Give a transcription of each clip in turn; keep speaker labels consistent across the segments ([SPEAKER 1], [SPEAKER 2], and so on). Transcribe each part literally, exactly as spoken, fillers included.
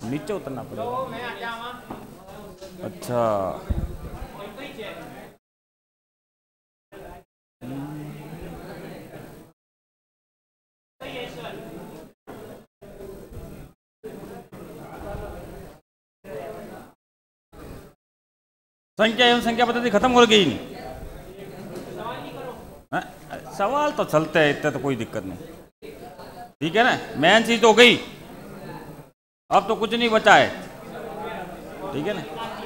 [SPEAKER 1] नीचे उतरना पड़ेगा। अच्छा संख्या एवं संख्या पद्धति खत्म हो गई नहीं। हाँ, सवाल तो चलते हैं, इतने तो कोई दिक्कत नहीं। ठीक है ना, मेन चीज तो हो गई, अब तो कुछ नहीं बचा है। ठीक है ना,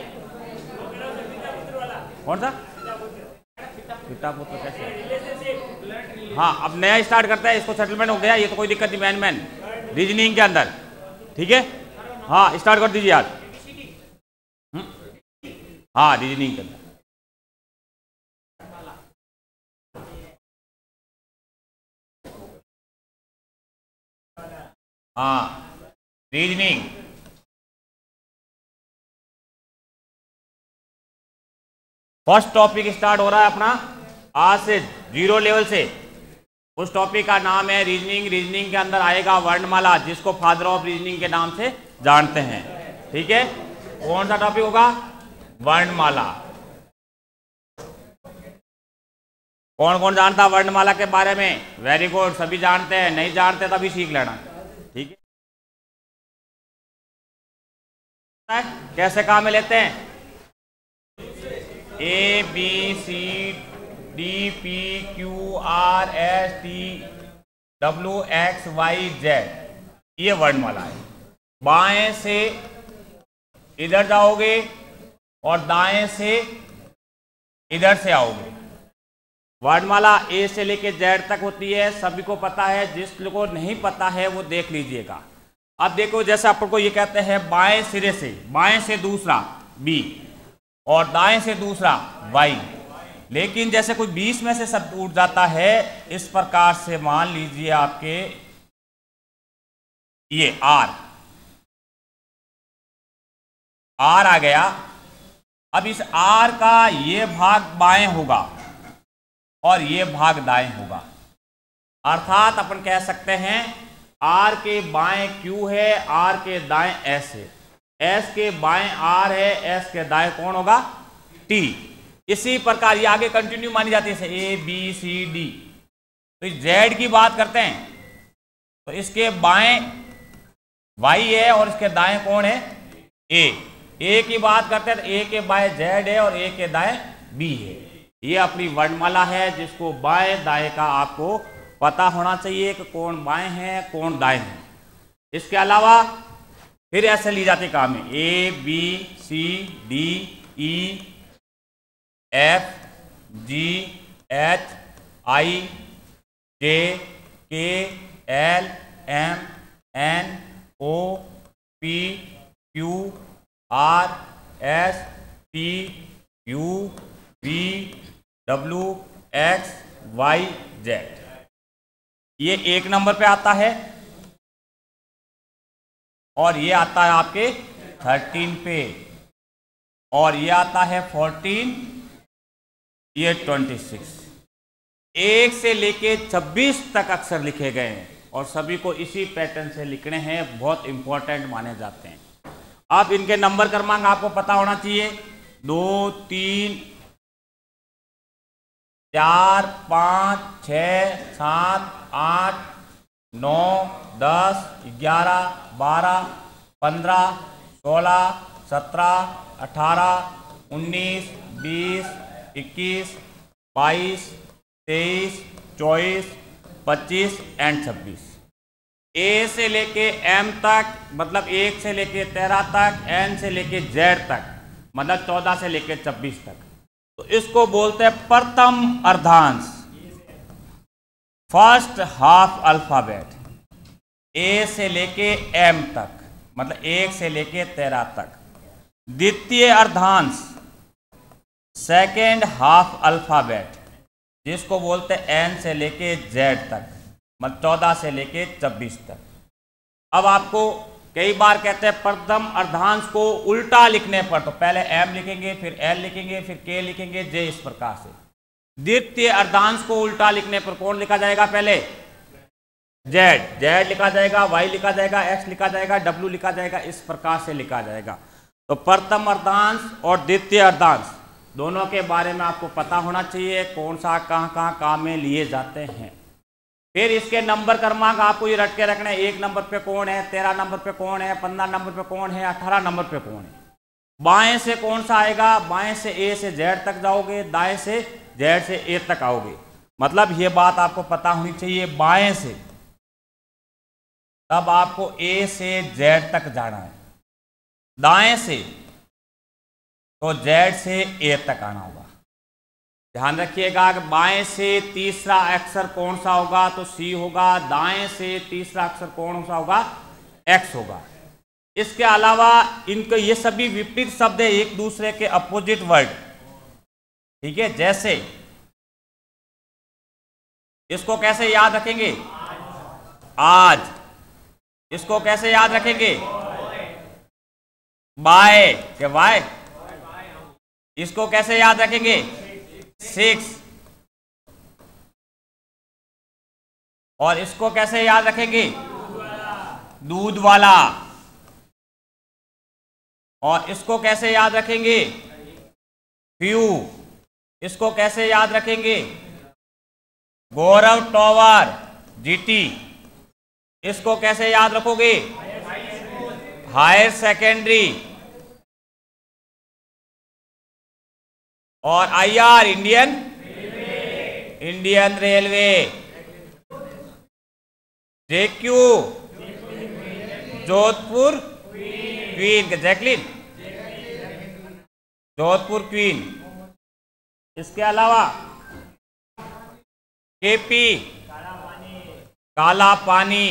[SPEAKER 1] कौन सा पिता पुत्र कैसे? हाँ, अब नया स्टार्ट करता है, इसको सेटलमेंट हो गया, ये तो कोई दिक्कत नहीं। मैन मैन रीजनिंग के अंदर, ठीक है। हाँ स्टार्ट कर दीजिए आज। हाँ रीजनिंग के अंदर हाँ रीजनिंग फर्स्ट टॉपिक स्टार्ट हो रहा है अपना आज से, जीरो लेवल से। उस टॉपिक का नाम है रीजनिंग। रीजनिंग के अंदर आएगा वर्णमाला, जिसको फादर ऑफ रीजनिंग के नाम से जानते हैं। ठीक है, कौन सा टॉपिक होगा? वर्णमाला। कौन कौन जानता वर्णमाला के बारे में? वेरी गुड, सभी जानते हैं। नहीं जानते तभी सीख लेना। ठीक है, कैसे काम में लेते हैं? A B C D P Q R S T W X Y Z, ये वर्णमाला है। बाएं से इधर जाओगे और दाएं से इधर से आओगे। वर्णमाला ए से लेके जेड तक होती है, सभी को पता है। जिस को नहीं पता है वो देख लीजिएगा। अब देखो, जैसे आपको ये कहते हैं बाएं सिरे से, बाएं से दूसरा बी और दाएं से दूसरा वाई, लेकिन जैसे कोई बीच में से शब्द उठ जाता है, इस प्रकार से मान लीजिए आपके ये आर आर आ गया। अब इस आर का ये भाग बाएं होगा और ये भाग दाएं होगा। अर्थात अपन कह सकते हैं आर के बाएं क्यू है, आर के दाएं एस है, एस के बाएं आर है, एस के दाएं कौन होगा? टी। इसी प्रकार ये आगे कंटिन्यू मानी जाती है, ए बी सी डी। तो जेड की बात करते हैं तो इसके बाएं वाई है और इसके दाएं कौन है? ए। ए की बात करते हैं तो ए के बाएं जेड है और ए के दाएं बी है। ये अपनी वर्णमाला है, जिसको बाएं दाएं का आपको पता होना चाहिए कि कौन बाएं है कौन दाएं है। इसके अलावा फिर ऐसे ली जाती काम है, A B C D E F G H I J K L M N O P Q R S T U V W X Y Z. ये एक नंबर पे आता है और ये आता है आपके थर्टीन पे, और ये आता है फोर्टीन, ये ट्वेंटी सिक्स। एक से लेके छब्बीस तक अक्षर लिखे गए हैं और सभी को इसी पैटर्न से लिखने हैं, बहुत इंपॉर्टेंट माने जाते हैं। अब इनके नंबर क्रमांक आपको पता होना चाहिए, दो तीन चार पाँच छः सात आठ नौ दस ग्यारह बारह पंद्रह सोलह सत्रह अठारह उन्नीस बीस इक्कीस बाईस तेईस चौबीस पच्चीस एंड छब्बीस। ए से लेके एम तक मतलब एक से लेके तेरह तक, एन से लेके जेड तक मतलब चौदह से लेके छब्बीस तक। तो इसको बोलते हैं प्रथम अर्धांश, फर्स्ट हाफ अल्फाबेट। ए से लेके एम तक मतलब एक से लेके तेरह तक। द्वितीय अर्धांश, सेकेंड हाफ अल्फाबेट, जिसको बोलते हैं एन से लेके जेड तक मतलब चौदह से लेके छब्बीस तक। अब आपको कई बार कहते हैं प्रथम अर्धांश को उल्टा लिखने पर, तो पहले एम लिखेंगे फिर एल लिखेंगे फिर के लिखेंगे जे, इस प्रकार से। द्वितीय अर्धांश को उल्टा लिखने पर कौन लिखा जाएगा? पहले जेड, जेड लिखा जाएगा, वाई लिखा जाएगा, एक्स लिखा जाएगा, डब्ल्यू लिखा जाएगा, इस प्रकार से लिखा जाएगा। तो प्रथम अर्धांश और द्वितीय अर्धांश दोनों के बारे में आपको पता होना चाहिए, कौन सा कहाँ कहाँ काम में लिए जाते हैं। फिर इसके नंबर क्रमांक आपको ये रट के रखने, एक नंबर पे कौन है, तेरह नंबर पे कौन है, पंद्रह नंबर पे कौन है, अठारह नंबर पे कौन है। बाएं से कौन सा आएगा, बाएं से ए से जेड तक जाओगे, दाएं से जेड से ए तक आओगे। मतलब ये बात आपको पता होनी चाहिए, बाएं से तब आपको ए से जेड तक जाना है, दाएं से तो जेड से ए तक आना होगा। ध्यान रखिएगा कि बाएं से तीसरा अक्षर कौन सा होगा तो सी होगा, दाएं से तीसरा अक्षर कौन सा होगा, एक्स होगा। इसके अलावा इनके ये सभी विपरीत शब्द है, एक दूसरे के अपोजिट वर्ड, ठीक है। जैसे इसको कैसे याद रखेंगे, आज, इसको कैसे याद रखेंगे, बाय के वाई, इसको कैसे याद रखेंगे, सिक्स, और इसको कैसे याद रखेंगे, दूध वाला, और इसको कैसे याद रखेंगे, फ्यू, इसको कैसे याद रखेंगे, गौरव टॉवर, जीटी, इसको कैसे याद रखोगे, हायर सेकेंडरी, और IR, Indian Indian railway, JQ, Jodhpur queen, Jacqueline, Jodhpur queen. इसके अलावा केपी, काला पानी,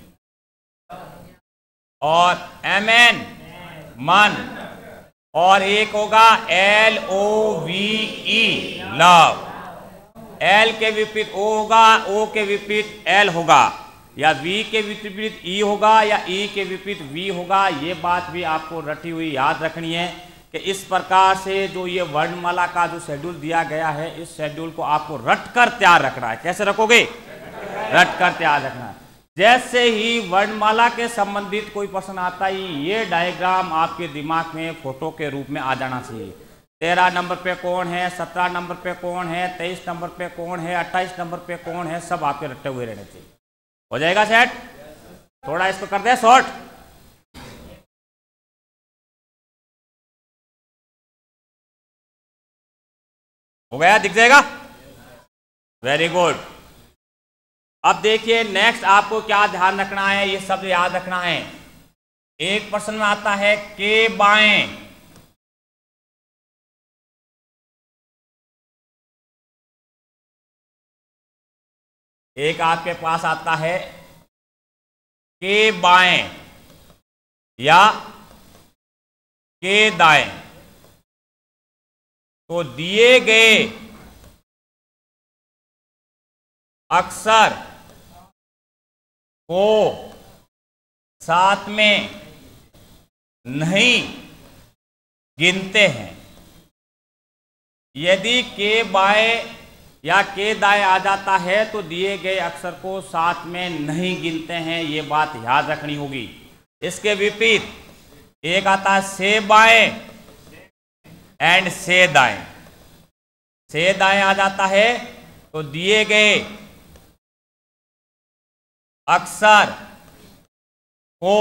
[SPEAKER 1] और एमएन, मन, और एक होगा L O V E, love. L के विपरीत ओ होगा, ओ के विपरीत एल होगा, या वी के विपरीत ई होगा, या ई के विपरीत वी होगा। ये बात भी आपको रटी हुई याद रखनी है कि इस प्रकार से जो ये वर्णमाला का जो शेड्यूल दिया गया है, इस शेड्यूल को आपको रट कर तैयार रखना है। कैसे रखोगे, रट कर तैयार रखना है। जैसे ही वर्णमाला के संबंधित कोई प्रश्न आता है, ये डायग्राम आपके दिमाग में फोटो के रूप में आ जाना चाहिए। तेरह नंबर पे कौन है, सत्रह नंबर पे कौन है, तेईस नंबर पे कौन है, अट्ठाईस नंबर पे कौन है, सब आपके रटे हुए रहने चाहिए। हो जाएगा सेट? थोड़ा इसको कर दे शॉर्ट। हो गया, दिख जाएगा, वेरी गुड। अब देखिए नेक्स्ट आपको क्या ध्यान रखना है, ये सब याद रखना है। एक प्रश्न में आता है के बाएं, एक आपके पास आता है के बाएं या के दाएं, तो दिए गए अक्षर को साथ में नहीं गिनते हैं। यदि के बाएं या के दाएं आ जाता है तो दिए गए अक्षर को साथ में नहीं गिनते हैं, ये बात याद रखनी होगी। इसके विपरीत एक आता है से बाएं एंड से दाएं। से दाएं आ जाता है तो दिए गए अक्षर को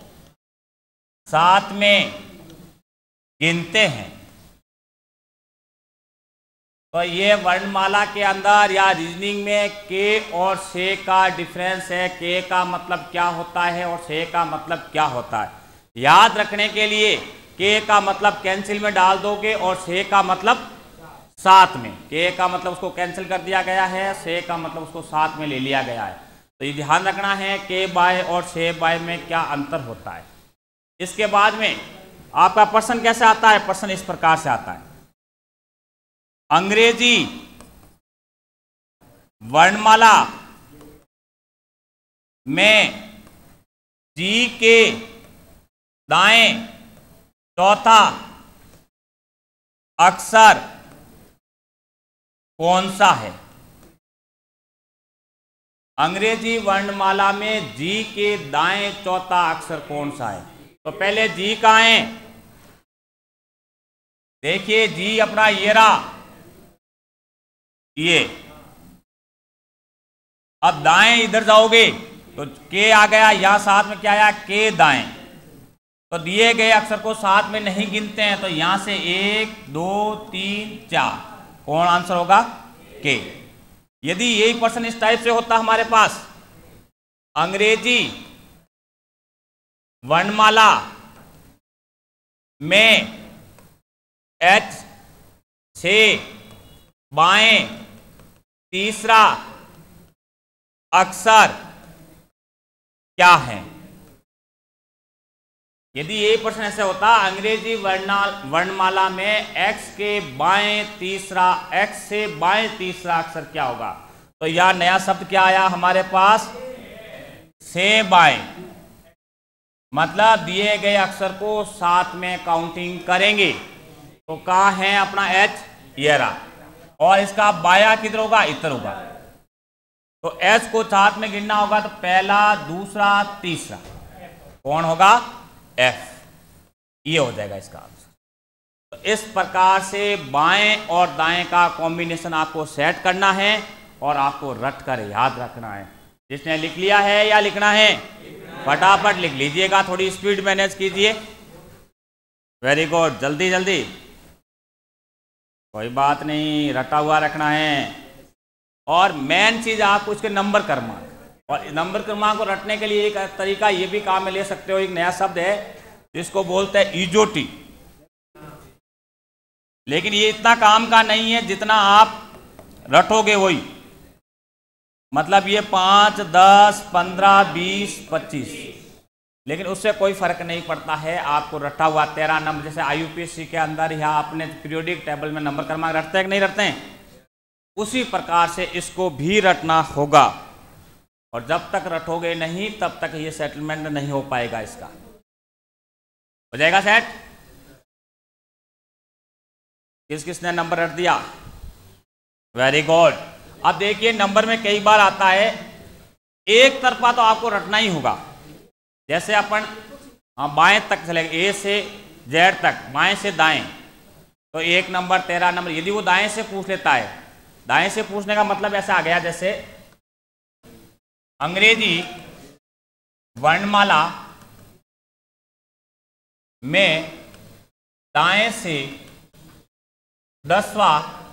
[SPEAKER 1] साथ में गिनते हैं। तो ये वर्णमाला के अंदर या रीजनिंग में के और से का डिफरेंस है। के का मतलब क्या होता है और से का मतलब क्या होता है, याद रखने के लिए के का मतलब कैंसिल में डाल दोगे और से का मतलब साथ में। के का मतलब उसको कैंसिल कर दिया गया है, से का मतलब उसको साथ में ले लिया गया है। तो ये ध्यान रखना है के बाय और से बाय में क्या अंतर होता है। इसके बाद में आपका प्रश्न कैसे आता है, प्रश्न इस प्रकार से आता है। अंग्रेजी वर्णमाला में जी के दाएं चौथा अक्षर कौन सा है? अंग्रेजी वर्णमाला में जी के दाएं चौथा अक्षर कौन सा है? तो पहले जी कहाँ है? देखिए जी अपना ये रहा, ये। अब दाएं इधर जाओगे तो के आ गया, यहां साथ में क्या आया? के दाएं। तो दिए गए अक्षर को साथ में नहीं गिनते हैं, तो यहां से एक दो तीन चार, कौन आंसर होगा? के। यदि यही प्रश्न इस टाइप से होता हमारे पास, अंग्रेजी वर्णमाला में एच से बाएं तीसरा अक्षर क्या है? यदि ये प्रश्न ऐसे होता, अंग्रेजी वर्णमाला में एक्स के बाएं तीसरा, एक्स से बाएं तीसरा अक्षर क्या होगा? तो यह नया शब्द क्या आया हमारे पास? से बाएं। मतलब दिए गए अक्षर को साथ में काउंटिंग करेंगे। तो कहाँ है अपना एच? ये रहा। और इसका बाया किधर होगा? इधर होगा। तो एच को साथ में गिनना होगा, तो पहला दूसरा तीसरा कौन होगा? एफ। ये हो जाएगा इसका आंसर। तो इस प्रकार से बाएं और दाएं का कॉम्बिनेशन आपको सेट करना है और आपको रट कर याद रखना है। जिसने लिख लिया है या लिखना है, फटाफट लिख लीजिएगा, थोड़ी स्पीड मैनेज कीजिए। वेरी गुड, जल्दी जल्दी, कोई बात नहीं, रटा हुआ रखना है। और मेन चीज आपको इसके नंबर क्रमांक, और नंबर क्रमांक को रटने के लिए एक तरीका ये भी काम में ले सकते हो। एक नया शब्द है जिसको बोलते हैं इजोटी, लेकिन ये इतना काम का नहीं है जितना आप रटोगे वही। मतलब ये पाँच दस पंद्रह बीस पच्चीस, लेकिन उससे कोई फर्क नहीं पड़ता है। आपको रटा हुआ तेरह नंबर, जैसे I U P S C के अंदर या अपने पीरियोडिक टेबल में नंबर क्रमांक रटते हैं कि नहीं रटते हैं, उसी प्रकार से इसको भी रटना होगा। और जब तक रटोगे नहीं तब तक ये सेटलमेंट नहीं हो पाएगा। इसका हो जाएगा सेट। किस किसने नंबर रट दिया? Very good. अब देखिए नंबर में कई बार आता है एक तरफा, तो आपको रटना ही होगा। जैसे अपन हाँ बाएं तक चलेंगे, ए से जेड तक, बाएं से दाएं, तो एक नंबर तेरह नंबर। यदि वो दाएं से पूछ लेता है, दाएं से पूछने का मतलब ऐसा आ गया जैसे अंग्रेजी वर्णमाला में दाएं से दसवां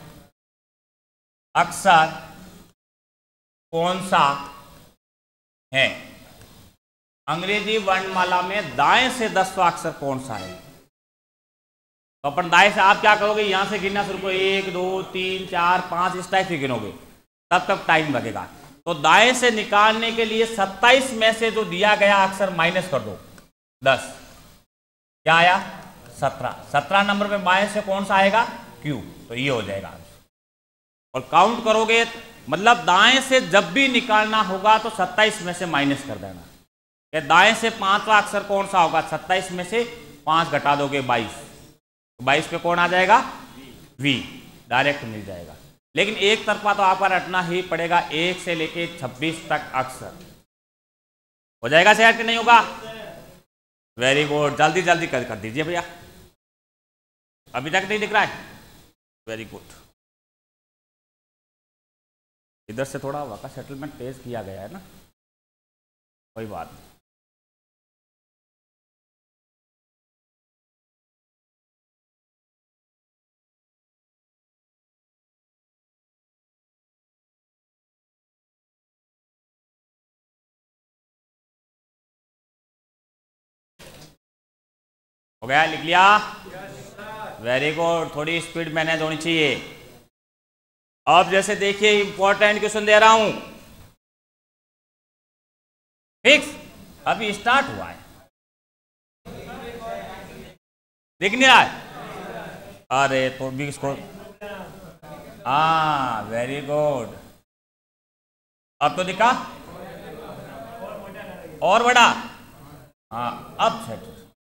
[SPEAKER 1] अक्षर कौन सा है? अंग्रेजी वर्णमाला में दाएं से दसवां अक्षर कौन सा है? तो अपन दाएं से आप क्या करोगे? यहां से गिनना शुरू करो, एक दो तीन चार पांच, इस टाइप से गिनोगे, तब तक टाइम लगेगा। तो दाएं से निकालने के लिए सत्ताईस में से जो दिया गया अक्षर माइनस कर दो, दस, क्या आया? सत्रह। सत्रह नंबर पे बाएं से कौन सा आएगा? क्यू। तो ये हो जाएगा। और काउंट करोगे, मतलब दाएं से जब भी निकालना होगा तो सत्ताईस में से माइनस कर देना। कि दाएं से पांचवा अक्षर कौन सा होगा? सत्ताईस में से पांच घटा दोगे, बाईस। तो बाईस पे कौन आ जाएगा? वी, डायरेक्ट मिल जाएगा। लेकिन एक तरफा तो आपका रटना ही पड़ेगा, एक से लेके छब्बीस तक अक्षर। हो जाएगा सेट कि नहीं होगा? वेरी गुड, जल्दी जल्दी कर कर दीजिए भैया। अभी तक नहीं दिख रहा है? Very good. इधर से थोड़ा वाका सेटलमेंट तेज किया गया है ना, कोई बात नहीं। हो गया? लिख लिया? Very good. थोड़ी स्पीड मैनेज होनी चाहिए। अब जैसे देखिए इंपॉर्टेंट क्वेश्चन दे रहा हूं, फिक्स अभी स्टार्ट हुआ है, दिख नहीं रहा है? अरे तो भी इसको, हाँ वेरी गुड। अब तो दिखा और बड़ा, हाँ अब सेट।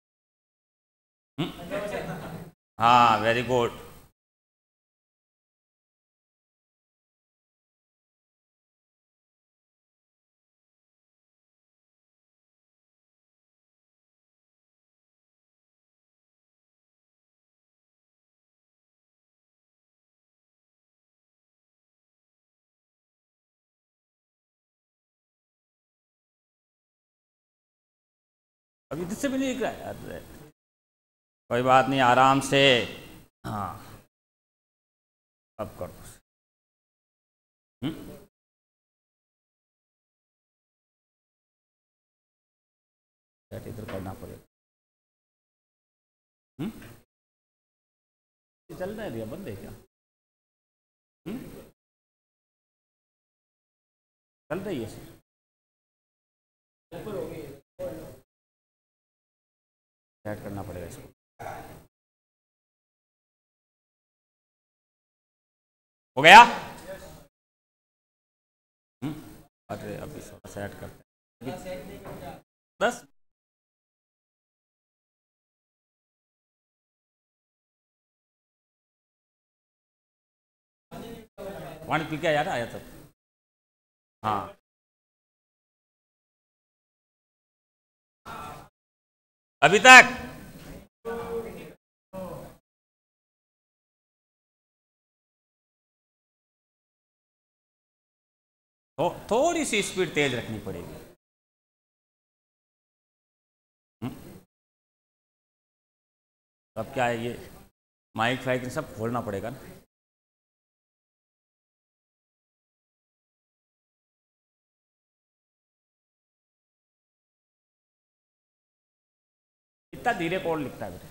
[SPEAKER 1] हाँ वेरी गुड। अभी इससे भी नहीं दिख रहा है, कोई बात नहीं, आराम से। हाँ अब कर दो। इधर करना पड़ेगा। हम्म चल रहा है भैया, बंद है क्या? हम्म चल रही है सर, सेट करना पड़ेगा इसको। हो गया? हम्म अरे अभी सेट करते हैं बस। पानी पी के आया था, आया था। हाँ अभी तक तो थोड़ी सी स्पीड तेज रखनी पड़ेगी। अब क्या है, ये माइक फाइक सब खोलना पड़ेगा ना। इतना धीरे कौन लिखता है बेटा?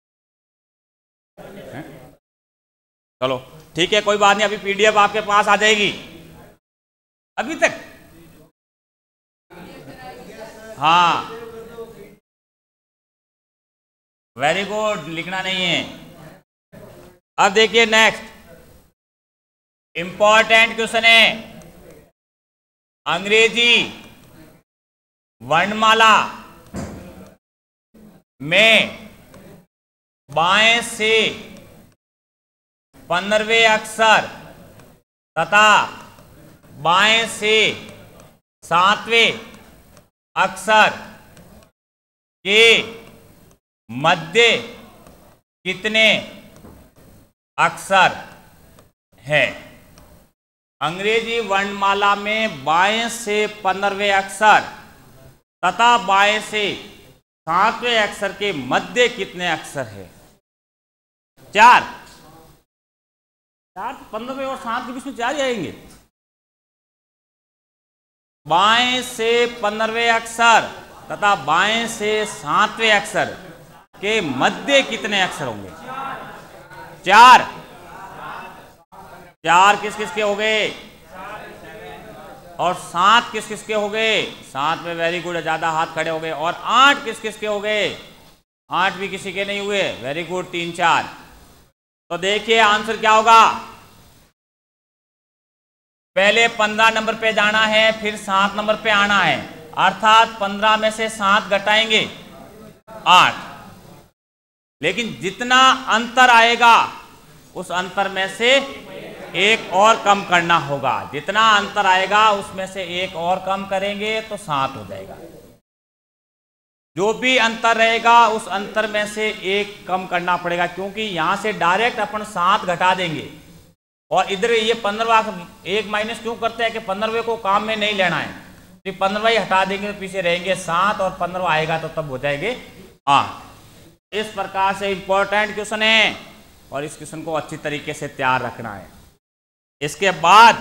[SPEAKER 1] चलो ठीक है, कोई बात नहीं, अभी पीडीएफ आपके पास आ जाएगी। अभी तक हाँ वेरी गुड, लिखना नहीं है। अब देखिए नेक्स्ट इंपॉर्टेंट क्वेश्चन है, अंग्रेजी वर्णमाला में बाएं से पंद्रहवें अक्षर तथा बाएं से सातवें अक्षर के मध्य कितने अक्षर है? अंग्रेजी वर्णमाला में बाएं से पंद्रहवें अक्षर तथा बाएं से सातवें अक्षर के मध्य कितने अक्षर है? चार। चार पंद्रहवें और सात के बीच में चार ही आएंगे। बाएं से पंद्रहवें अक्षर तथा बाएं से सातवें अक्षर के मध्य कितने अक्षर होंगे? चार। चार किस किस के हो गए? और सात किस किस के हो गए? सात में वेरी गुड, ज्यादा हाथ खड़े हो गए। और आठ किस किस के हो गए? आठ भी किसी के नहीं हुए, वेरी गुड, तीन चार। तो देखिए आंसर क्या होगा। पहले पंद्रह नंबर पे जाना है, फिर सात नंबर पे आना है, अर्थात पंद्रह में से सात घटाएंगे आठ। लेकिन जितना अंतर आएगा उस अंतर में से एक और कम करना होगा। जितना अंतर आएगा उसमें से एक और कम करेंगे तो सात हो जाएगा। जो भी अंतर रहेगा उस अंतर में से एक कम करना पड़ेगा, क्योंकि यहां से डायरेक्ट अपन सात घटा देंगे और इधर ये पंद्रहवा एक माइनस क्यों करते हैं कि पंद्रहवें को काम में नहीं लेना है। तो पंद्रहवा ही हटा देंगे तो पीछे रहेंगे सात और पंद्रहवा आएगा तो तब हो जाएंगे आठ। इस प्रकार से इंपॉर्टेंट क्वेश्चन है और इस क्वेश्चन को अच्छी तरीके से तैयार रखना है। इसके बाद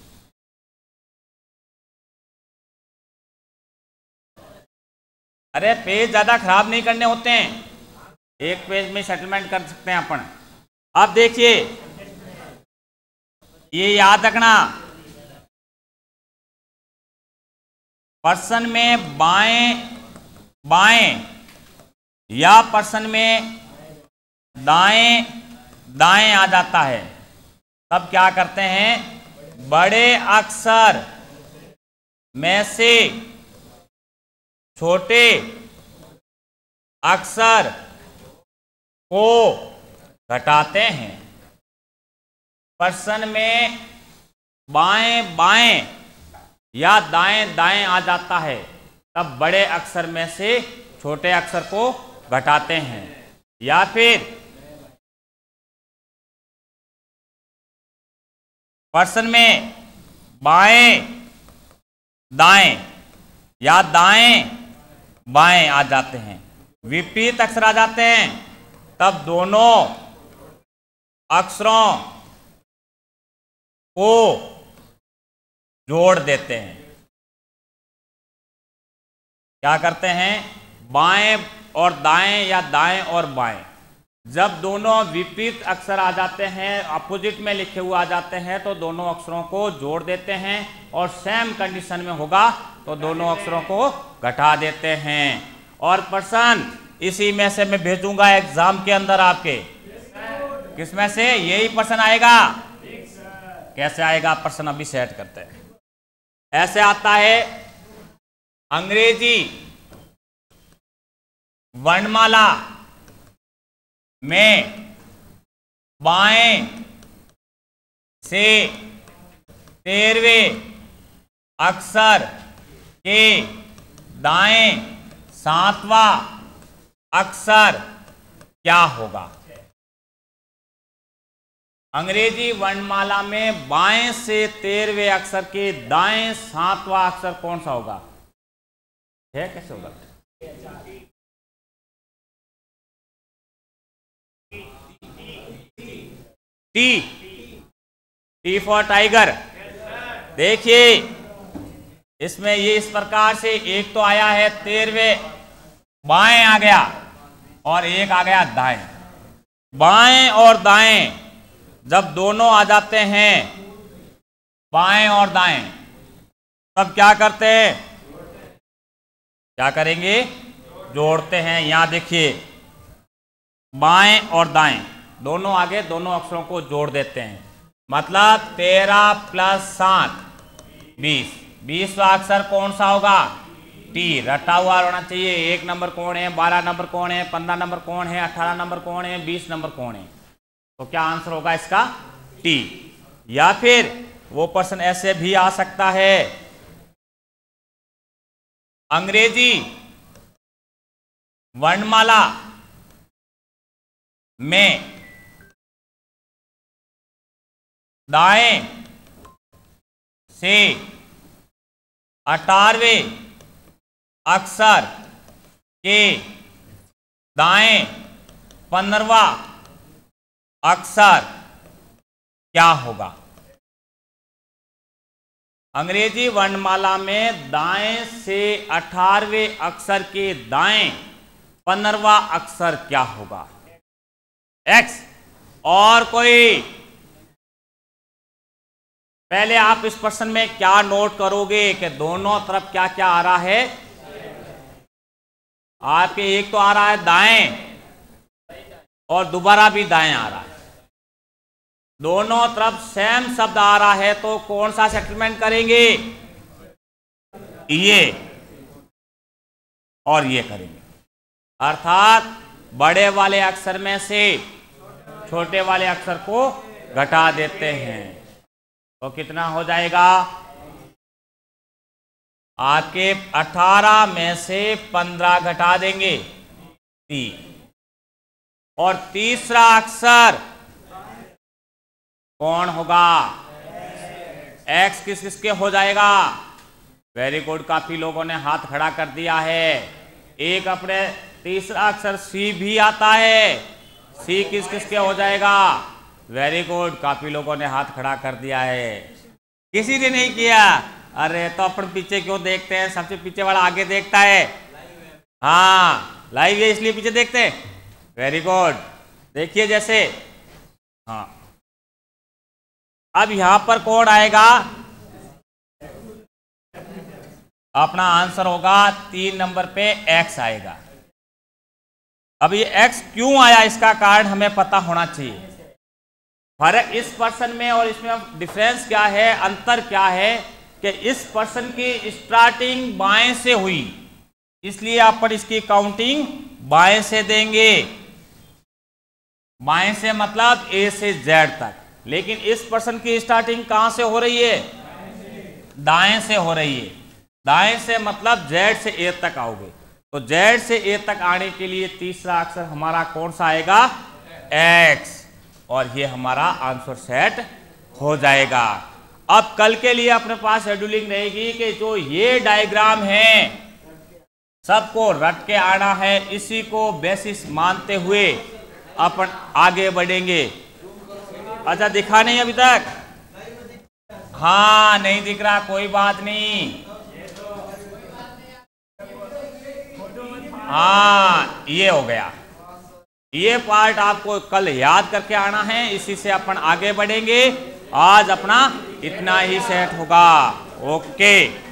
[SPEAKER 1] अरे पेज ज्यादा खराब नहीं करने होते हैं, एक पेज में सेटलमेंट कर सकते हैं अपन। अब देखिए ये याद रखना, पर्सन में बाएं बाएं या पर्सन में दाएं दाएं आ जाता है, तब क्या करते हैं? बड़े अक्षर में से छोटे अक्षर को घटाते हैं। पर्सन में बाएं बाएं या दाएं दाएं आ जाता है, तब बड़े अक्षर में से छोटे अक्षर को घटाते हैं। या फिर पर्सन में बाएं दाएं या दाएं बाएं आ जाते हैं, विपरीत अक्षर आ जाते हैं, तब दोनों अक्षरों को जोड़ देते हैं। क्या करते हैं? बाएं और दाएं या दाएं और बाएं, जब दोनों विपरीत अक्षर आ जाते हैं, अपोजिट में लिखे हुए आ जाते हैं, तो दोनों अक्षरों को जोड़ देते हैं, और सेम कंडीशन में होगा तो दोनों अक्षरों को घटा देते हैं। और प्रश्न इसी में से मैं भेजूंगा एग्जाम के अंदर आपके। किसमें से? यही प्रश्न आएगा। कैसे आएगा प्रश्न अभी सेट करते हैं। ऐसे आता है, अंग्रेजी वर्णमाला में बाएं से तेरहवें अक्षर के दाएं सातवां अक्षर क्या होगा? अंग्रेजी वर्णमाला में बाएं से तेरहवें अक्षर के दाएं सातवां अक्षर कौन सा होगा? है कैसे होगा? टी। T for tiger. देखिए इसमें ये इस प्रकार से एक तो आया है तेरहवें, बाएं आ गया, और एक आ गया दाएं। बाएं और दाएं जब दोनों आ जाते हैं, बाएं और दाएं, तब क्या करते हैं? क्या करेंगे? जोड़ते हैं। यहां देखिए, बाएं और दाएं दोनों आगे, दोनों अक्षरों को जोड़ देते हैं। मतलब तेरह प्लस सात बीस। बीसवां अक्षर कौन सा होगा? टी। रटा हुआ होना चाहिए। एक नंबर कौन है, बारह नंबर कौन है, पंद्रह नंबर कौन है, अठारह नंबर कौन है, बीस नंबर कौन है? तो क्या आंसर होगा इसका? टी। या फिर वो प्रश्न ऐसे भी आ सकता है, अंग्रेजी वर्णमाला में दाएं से अठारहवें अक्षर के दाएं पंद्रहवां अक्षर क्या होगा? अंग्रेजी वर्णमाला में दाएं से अठारहवें अक्षर के दाएं पंद्रहवां अक्षर क्या होगा? एक्स। और कोई? पहले आप इस प्रश्न में क्या नोट करोगे कि दोनों तरफ क्या क्या आ रहा है? आपके एक तो आ रहा है दाएं, और दोबारा भी दाएं आ रहा है। दोनों तरफ सेम शब्द आ रहा है, तो कौन सा सेटलमेंट करेंगे? ये और ये करेंगे। अर्थात बड़े वाले अक्षर में से छोटे वाले अक्षर को घटा देते हैं। तो कितना हो जाएगा? आपके अठारह में से पंद्रह घटा देंगे, तीन। और तीसरा अक्षर कौन होगा? एक्स किस किस के हो जाएगा? वेरी गुड, काफी लोगों ने हाथ खड़ा कर दिया है। एक अपने तीसरा अक्षर सी भी आता है, सी किस किस के हो जाएगा? वेरी गुड, काफी लोगों ने हाथ खड़ा कर दिया है। किसी ने नहीं किया? अरे तो अपन पीछे क्यों देखते हैं? सबसे पीछे वाला आगे देखता है। हाँ, लाइव है इसलिए पीछे देखते हैं। Very good. देखिए जैसे, हाँ, अब यहां पर कौन आएगा? अपना आंसर होगा तीन नंबर पे एक्स आएगा। अब ये एक्स क्यों आया, इसका कारण हमें पता होना चाहिए। फर्क इस पर्सन में और इसमें डिफरेंस क्या है, अंतर क्या है कि इस पर्सन की स्टार्टिंग बाएं से हुई, इसलिए आप पर इसकी काउंटिंग बाएं से देंगे। बाएं से मतलब ए से जेड तक। लेकिन इस पर्सन की स्टार्टिंग कहां से हो रही है? दाएं से हो रही है। दाएं से मतलब जेड से ए तक आओगे, तो जेड से ए तक आने के लिए तीसरा अक्षर हमारा कौन सा आएगा? एक्स। और ये हमारा आंसर सेट हो जाएगा। अब कल के लिए अपने पास शेड्यूलिंग रहेगी कि जो ये डायग्राम है सबको रट के आना है, इसी को बेसिस मानते हुए अपन आगे बढ़ेंगे। अच्छा, दिखा नहीं अभी तक? हाँ, नहीं दिख रहा, कोई बात नहीं। हाँ, ये हो गया। ये पार्ट आपको कल याद करके आना है, इसी से अपन आगे बढ़ेंगे। आज अपना इतना ही सेट होगा। ओके।